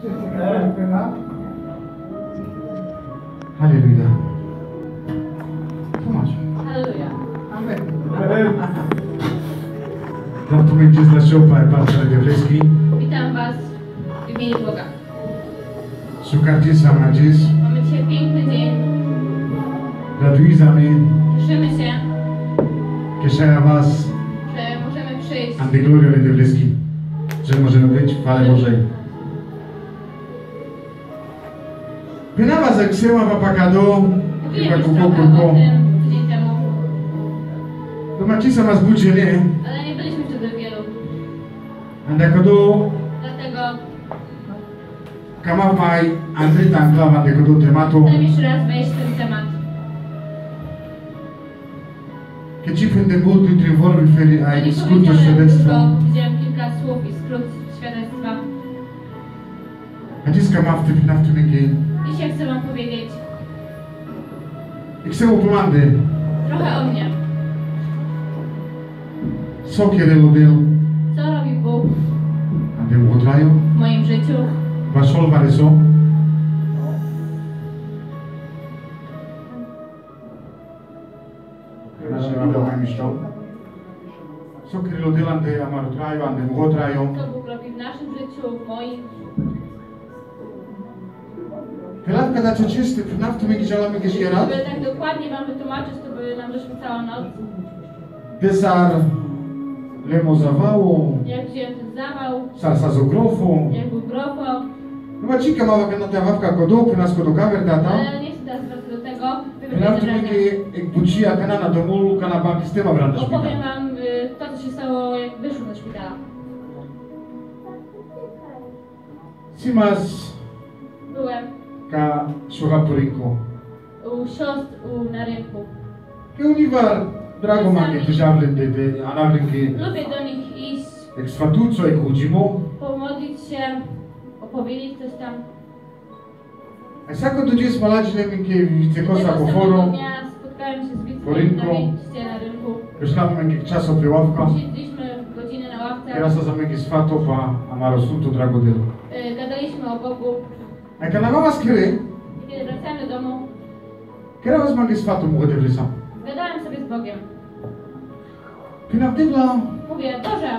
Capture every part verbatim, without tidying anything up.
Halleluja. Tłumacz. Halleluja. Amen. Warto będzie z naszego Pan Radiowiecki. Witam Was w imieniu Boga. Szukacie sama dziś. Mamy dzisiaj piękny dzień. Radujemy. Cieszymy się, Kieszenia Was. że możemy przyjść. Ante Gloria Radiowiecki. Że możemy być w chwale Bożej. Pena za ksema papakado. Mówiłem już kuku, trochę kuku. o tym tydzień temu, To macie sama zbudzenie. ale nie byliśmy wtedy wielu. Ante kodo. Dlatego Kamafaj. Ante tankla. Ante kodo tematu. chcę jeszcze raz wejść w ten temat. Che ci prende molto in trivolo riferi No ai nie skrótu powiedziałem świadectwa. tylko, widziałem kilka słów i skrót świadectwa. A dziś kamafty pinaftuniki. Dzisiaj chcę Wam powiedzieć I chcę opomandy. trochę o mnie. So chiederlo Dio. Co robi Bóg A te ugotrają. w moim życiu? Va solvare so. Nasze wiadomo mistrzo. So chiederlo Dio ante amarotrają, ante ugotrają. Co Bóg robi w naszym życiu, w moim? Chyba da czysty, pinaftuniki żalamy gdzieś Żeby tak dokładnie Wam wytłumaczyć, to by nam zeszła cała noc. Desar lemo zawało. Jak wziąłem ten zawał, Sarsa zogrofu. jak był grofo. No chica ma che non ti aveva codo, che nasco do caver tata. Ale nie chcę teraz wracać do tego. Peraltro che bucia canana do mulu canaba sistema branda Opowiem szpitala. Wam y, to, co się stało, jak wyszło ze szpitala. Simas Byłem ka surapurinko. u siostr u, na rynku. Che univar drago ma che ti javlen de de anavrinki Lubię do nich iść, ex fatuzzo e cugimo. pomodlić się, opowiedzieć coś tam. E sacco tu gis malagine mi che vice cosa Tego po samego foro. dnia spotkałem się z Po widzem rynku. na mieście, na rynku. Myślałem mi che czaso piławka. Siedliśmy godzinę na ławce, Teraz za mnie sfato pa amaro sunto drago del. y, gadaliśmy o Bogu. E canavava skry. I kiedy wracałem do domu, Che era was mangi sfato mu de vrisa. gadałem sobie z Bogiem. Fino a della Mówię, Boże,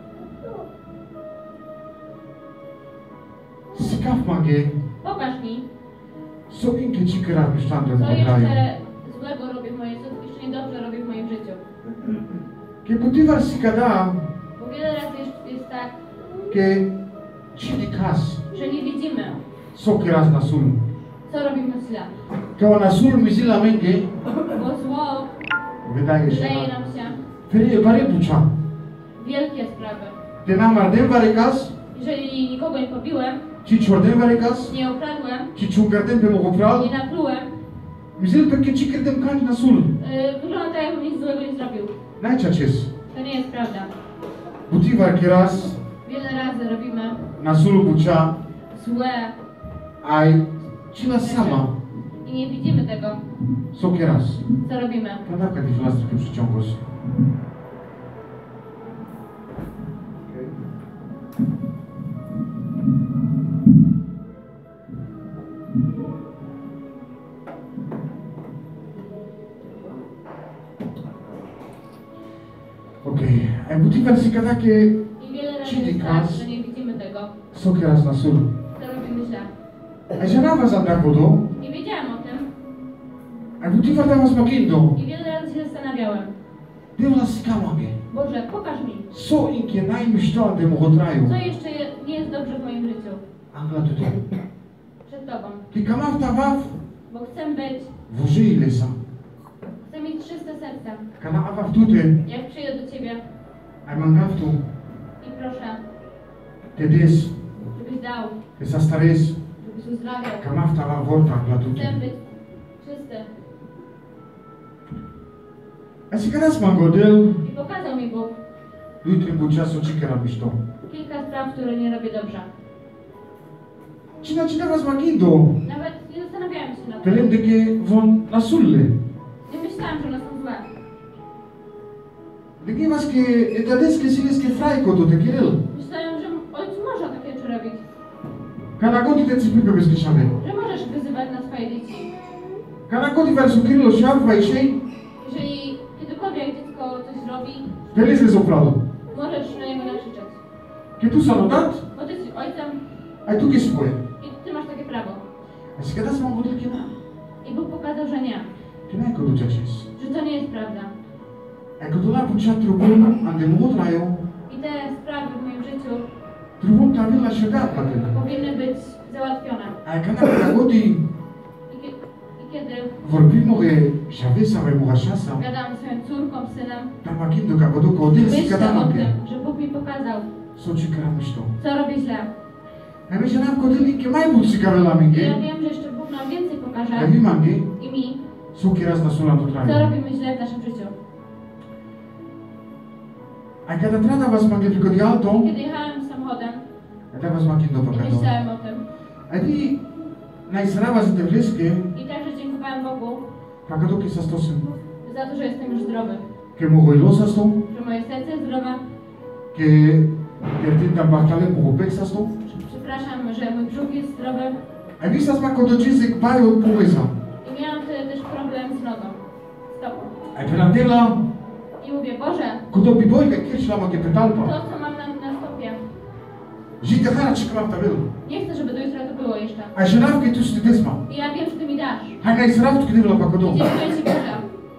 si kaf mangi. pokaż mi, So in che ci kera mi stando co in jeszcze złego robię w moim, co jeszcze niedobrze robię w moim życiu. Che poteva si cada Bo wiele razy jest, jest tak, che ci di cas że nie widzimy, so che ras na sul. co robimy źle. Che ona sul mi sila menge Bo zło vedaje wydaje się. nam się Ferie pare pucha. wielkie sprawy. Te na mardem varekas, Jeżeli nikogo nie pobiłem, ci chordem varekas, nie okradłem, ci chungardem pe mogofral. nie naplułem, Mi sil perché ci credem kanj na sul. yy, wygląda tak, jakbym nic złego nie zrobił. Najčačes. To nie jest prawda. Butivar che ras Wiele razy robimy na sul pucha złe ai ci la sama. i nie widzimy tego, So che ras. co robimy. Kada ka di filastri che przyciągos. Ok, ai butivar si kada che I wiele razy Ci jest tak, kas. że nie widzimy tego, so che ras na sul. co robimy źle. Ai janava zandakodo, Nie wiedziałam o tym ai butivar davas makindo. i wiele razy się zastanawiałem. Deu la scamame. Boże, pokaż mi, So in che nai mi sto ande mogotraio. co jeszcze je, nie jest dobrze w moim życiu. Angla tuto. Przed Tobą. Che kamav tavav, Bo chcę być, vuji lesa. chcę mieć czyste serce. Kana avav tute, Jak przyjdę do Ciebie ai mangav tu, i proszę, te des, żebyś dał, te sastares, żebyś uzdrawiał. kamav tavav vorta angla tute. Chcę być czysty. Asi kadas mangodel, I pokazał mi Bóg lui trimbuciaso cikera misto. kilka spraw, które nie robię dobrze. Cina cina vas magindo, Nawet nie zastanawiałem się nad tym. pelem de che von na sulle. Nie myślałam, że one są złe. De che vas che e dades che siles che fraico to te kirel. Myślałem, że ojciec może takie rzeczy robić. Kana godi te cipipe bez kiszany. że możesz wyzywać na swoje dzieci. Kana godi versu Kirilo Siaf Vajszej, Jeżeli kiedykolwiek dziecko coś robi, Feliz Soprado. możesz na niego nakrzyczeć. Que tu saludat, Bo ty jesteś ojcem ai tu que spoje. i ty masz takie prawo. A se kada smo godili kina. I Bóg pokazał, że nie. Kina je kodu čačis. Że to nie jest prawda. E kodu la puča trubun, ande mu trajo, I te sprawy w moim życiu trubun ta vila šedat platil. powinny być załatwione. A kana kana godi, I, kie- i kiedy vorbimo ge Shavesa ve Muhashasa, gadam ze swoją córką, synem, tam akindo ka godu kodil si myślę kada o manke. tym, że Bóg mi pokazał, Soči kramišto. co robię źle. E mi že nam kodili ke majbut si kavela I ja minge, wiem, że jeszcze Bóg nam więcej e pokaże vi mange, i mi, so ki raz na sola to co trajo. robimy źle w naszym życiu. A kada trata vas mange priko di auto, Kiedy jechałem samochodem e da vas makindo i pakado. myślałem o tym A vi najsrava za te vleske, i także dziękowałem Bogu pakado ki sa stosim. za to, że jestem już zdrowy, Ke mo goilo sa stom, że moje serce jest zdrowe. ke kertin tam bahtale mo hopek sa stom. Przepraszam, że mój brzuch jest zdrowy A vi sa sma kodo čizek bajo poveza. i miałam wtedy też problem z nogą, stopą. A penantela, I mówię, Boże, kodo bi bojka kiršla ma ke to petalpa. co mam na, na stopie, Žite hara čekam ta bil. nie chcę, żeby do jutra to było jeszcze. A ženavke tu ste desma. I ja wiem, że Ty mi dasz. Hai najsravtu knivla pakado. I dziękuję Ci, Boże.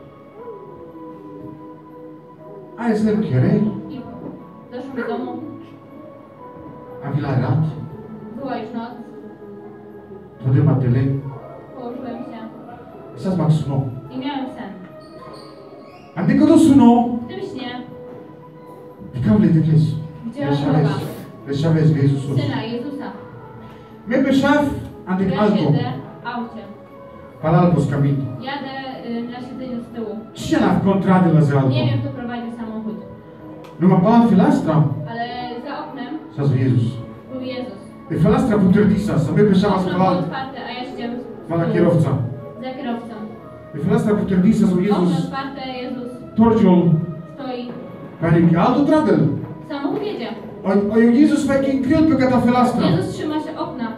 A je slem kere, I doszłam do domu, a vila rat, była już noc, tode matele, położyłem się sa smak suno. i miałem sen. Ande kodo suno, W tym śnie vikavle tekles. widziałam Leshaves, Boga, leshaves ve Jezusus. Syna Jezusa. Me bešav, ande Ja alto, siedzę w aucie. palal po skamin. Jadę y, na siedzeniu z tyłu. Če na contrade za alto. Nie wiem, kto prowadził samochód, No ma palal filastra, ale za oknem sa zo Jezus. był Jezus. E filastra puterdisa, sa me bešava Okno było spalal, otwarte, a ja siedziałem z vala tyłu, kierowca. za kierowcą. E filastra puterdisa zo Okno Jezus. otwarte, Jezus Torčol, stoi. pani alto tradel. Samochód jedzie. Oj, oj, Jezus fucking grill pe kata filastra. Jezus trzyma się okna.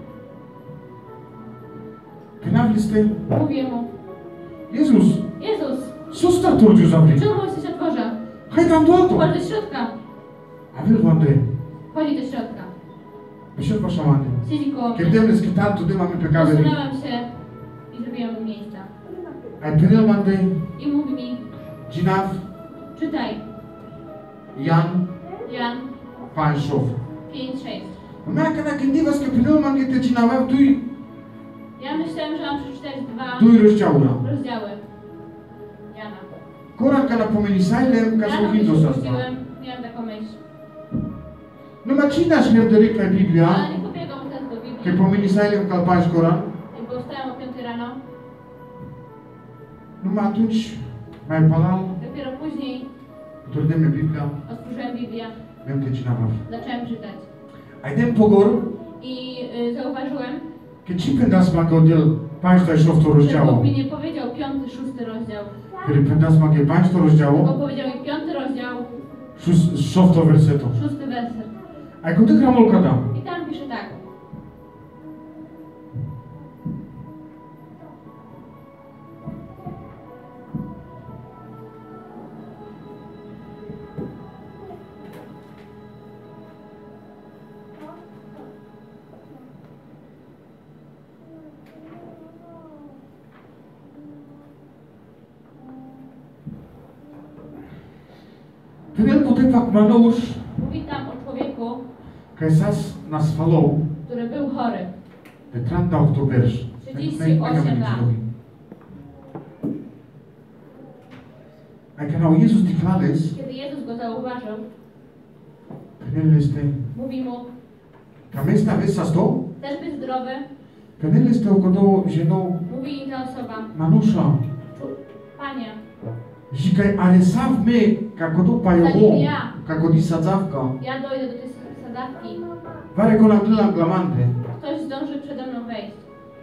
Knavli ste, Mówię mu, Jezus, Jezus, so sta torđu zavri. czemu jesteś na dworze? Hai tam do auto. Chodź do środka. A vil vande, Chodzi do środka. bešet vaša vande. Siedzi koło mnie. Kerdemnes ki tanto de mame pe kaveri. Posunęłam się i zrobiłam mu miejsca. Ai penel mande, I mówi mi, Ginav, czytaj, Jan, Jan Panšov. pięć sześć. Mea kana gândivas că penel mange te Ginava tui, Ja myślałem, że mam przeczytać dwa tui rozjaura. rozdziały Jana. Koran kana pomenisailem ca Rano să gdy hindos się asta. budziłem, miałam taką myśl. Nu ma cinaš ne de reka Biblia, Ale nie pobiegłam teraz do că Biblii, pomenisailem ca pași Coran. bo wstałem o piątej rano. Numai atunci mai palal, Dopiero później turdeme Biblia, otworzyłem Biblię, mem te Ginava. zacząłem czytać. Ai dem pogor, I y, zauważyłem, că ci pendas mange odel pańszta șofto że Bóg rozdziało. mi nie powiedział piąty, szósty rozdział, Care pendas mange pańszta tylko rozdziało, powiedział mi piąty rozdział, șofto verseto. szósty werset. Ai cum te gramul kada? I tam pisze tak. Penel putem fac manouș, Mówi tam o człowieku, că sas nas falou, który był chory. de treizeci october. trzydzieści osiem lat. Ai când au Iisus ticlales, Kiedy Jezus go zauważył, penel este, mówi mu, cam esta vezi sa sto, chcesz być zdrowy? penel este o codo geno Mówi im ta osoba, manoușa. "Czu- Panie, Și că are sav me, ca codo paioho, ca codi sadzavka, ja dojdę do tej sadzawki. pare con la glamante. Ktoś zdąży przede mną wejść.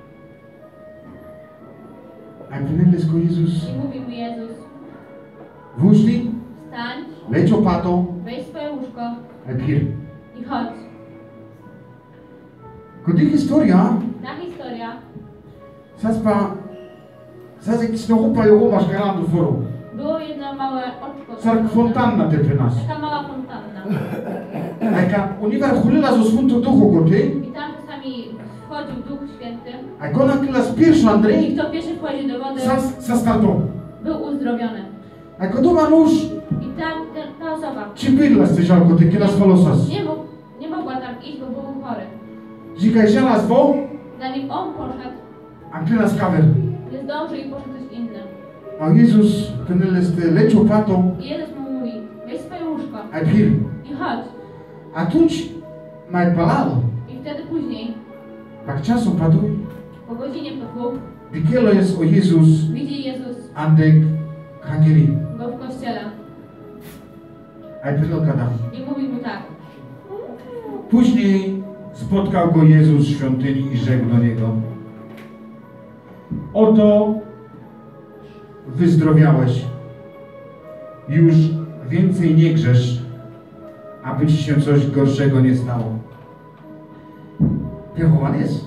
Ai penel cu Iisus, I mówi mu Jezus, vuști, wstań, leci o pato, wejdź w swoje łóżko ai pir. i chodź. Kodi historia, Ta historia saspa, sasek snohupa jo omaš garandu foru. było jedno małe oczko. Sark fontanna te nas. Taka mała fontanna. Eka univer hulila zo sfunto duchu goty. I tam czasami wchodził Duch Święty. A kona klas pierwszy I Andrzej, kto pierwszy wchodzi do wody, sas sastarto. był uzdrowiony. A kto ma nóż, I ta, ta, ta osoba ci bydla z tej goty, kielas falosas. nie, mógł, nie mogła tam iść, bo był chory. Zikaj żelas wo, Zanim on poszedł, a kielas kawer. nie zdążył i poszedł ktoś inny. A Jezus ten jest leciał pato, I Jezus mu mówi, weź swoje łóżko a pir. i chodź. A tuć maj palalo. I wtedy później, Tak czasu paduj. po godzinie po dwóch, Wikielo jest o Jezus, widzi Jezus Andek, Kangeri. go w kościele A pir kada. i mówi mu tak. Później spotkał go Jezus w świątyni i rzekł do niego: oto wyzdrowiałeś, już więcej nie grzesz, aby ci się coś gorszego nie stało. Piechowan jest.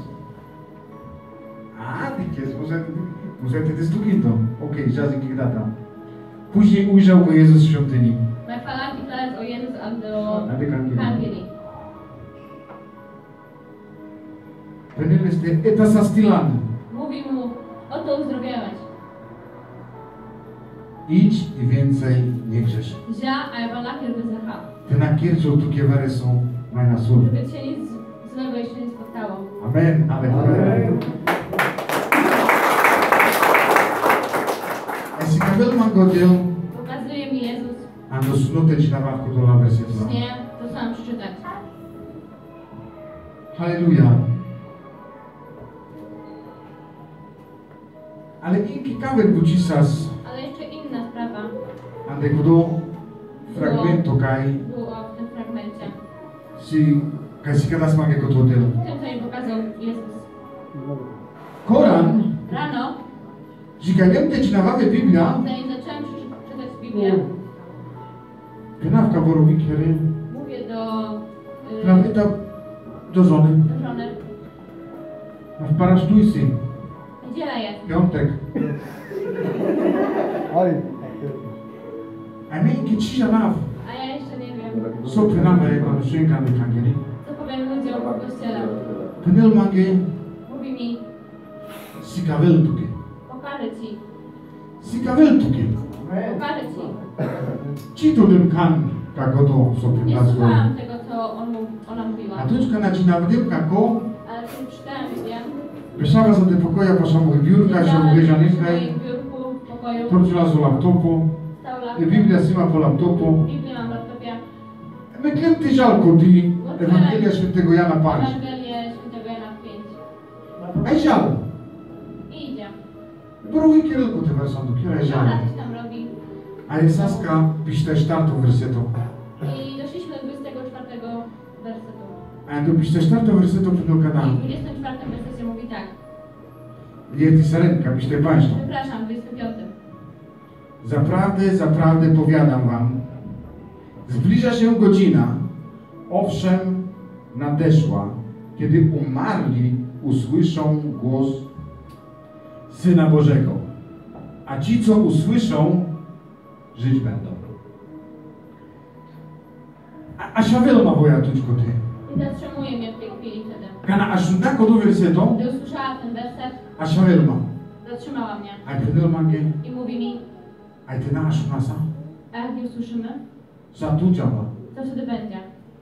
A, ty jest, może, może ty jest druginto. Okej, żazy data. Później ujrzał go Jezus w świątyni. My verlangt die Kleines o Jezus an do A ty Kangeri. Kangeli. Penel este etas stilan. Mówi mu, oto uzdrowiałeś. Idź i więcej nie grzesz. Ja, a ja lakier wyzachał. Te na kiercu tu kiewary są majna sól. Żeby cię nic złego jeszcze nie spotkało. Amen, amen, amen. Esi kabel mangodil, Pokazuje mi Jezus ando snute ci na wawku do la wersję w śnie, to sam przeczytać. Halleluja. Ale inki kabel bucisas, Ale jeszcze inna sprawa ande kudo fragmento kaj, było w tym fragmencie. si, kaj si kadas mange kotodil. W tym, co mi pokazał Jezus. Koran, Rano, jika wiem ci na wawę Biblia, zanim zacząłem przeczy- czytać Biblię, pinawka borowi kiery, mówię do, y, prawita do żony, do żony, w parasztujcy, niedziela jest. piątek. Oj. A my inki cisza naw, A ja jeszcze nie wiem, so pinawę jego szynka na kangeli. co powiem ludziom w kościele. Penel mange, Mówi mi, si kabel tuke. pokażę ci, Si kabel tuke. pokażę ci. Ci to tym kan, kako to so Nie pinazgo. słuchałam tego, co on, mu- ona mówiła, A tuczka na ci nawdym kako, ale kiedy czytałem Biblię, wyszła za te pokoja po samochód biurka, się siedziałem w uwierzaniskaj, swoim biurku, w pokoju, torczyła z laptopu, stał i laptop, Biblia sima po laptopu. Biblię mam w laptopie, My klem ty żalko, ty Ewangelia Świętego Jana Paryż. Ewangelię Świętego Jana pięć. A żal. I idzie. Boruj kierunku te wersandu, kieraj żal. Żona coś tam robi. A jest Saska, piszte czwartą wersetą. I doszliśmy do dwudziestego czwartego wersetu. A do piszte czwartą wersetą pewno I w kanału. dwudziestym czwartym wersecie mówi tak. Jest sarenka, piszte państwo. Przepraszam, w dwudziestym piątym. Zaprawdę, zaprawdę powiadam wam, zbliża się godzina, owszem, nadeszła, kiedy umarli usłyszą głos Syna Bożego, a ci, co usłyszą, żyć będą. A, a siawelo ma woja tuczko ty. I zatrzymuje mnie w tej chwili wtedy. Kana ażundako do wersetą, Gdy usłyszała ten werset, a siawelo ma. zatrzymała mnie. A pedel mange, I mówi mi, a ty na aszunasa, a jak nie usłyszymy, za tu działa. to wtedy będzie.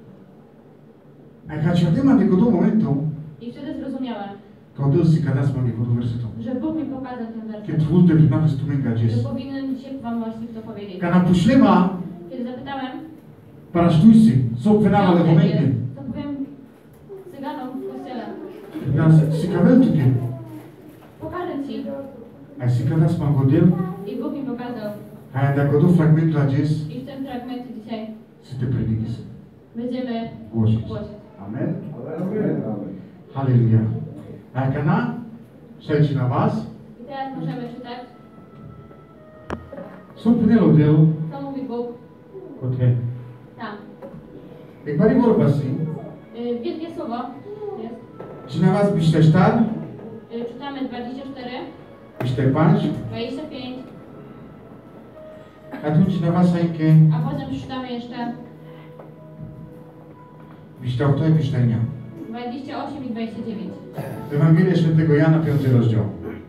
A jak siadema tego do momentu, I wtedy zrozumiałem, to odel si kadas mange do wersetą. że Bóg mi pokazał ten Kiedy werset. twórte napis tu męga Że jest. powinienem dzisiaj wam właśnie to powiedzieć. Kana puślema, Kiedy zapytałem, parasztujcy, są wynawale piątek momenty. jest, to powiem cyganom w kościele. Nas si kabel tukie. Pokażę ci. A si kadas mangodel, I Bóg mi pokazał. a jak do fragmentu adzies, I w tym fragmencie dzisiaj si te predigis. będziemy Głosić. głosić. Amen. Amen. Halleluja. A jak kana, przejdź na was, I teraz możemy czytać, są pnelo del, co mówi Bóg kote. tam. Jak bari borbasi, Yy, wielkie słowo jest. Czy na was byś też tak? Y, Czytamy dwadzieścia cztery, Byś też patrz? dwadzieścia pięć, A tu ci na was jakie? a potem czytamy jeszcze Byś to kto byś nie? dwadzieścia osiem i dwadzieścia dziewięć. Ewangelia Świętego Jana, piąty rozdział.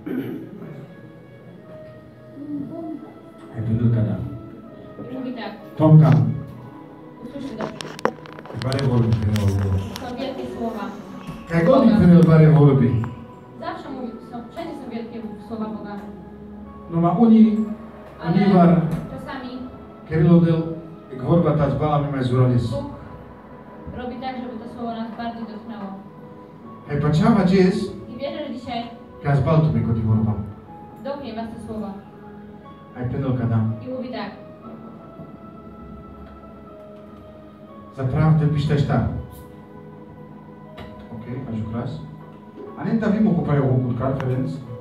Epidulka da. I mówi tak, Tomka. usłyszcie dobrze. Parę wolubi trenowalo. Są wielkie słowa. Jak oni trenowali parę wolubi? Zawsze mówi, są, wszędzie są wielkie słowa Boga. No ma oni, Ale oni var, czasami Kirilo del, gvorba ta zbala mi maj zuronis. Bóg robi tak, żeby to słowo nas bardziej dotknęło. Hej, pačava džes, I wierzę, że dzisiaj kaj zbal tu mi koti vorba. dotknie was te słowa. Aj penelka da. I mówi tak, Zaprawdę byś też tak. Okej, okay, aż ukras. A nie da vimo kupajo hukut konferenc.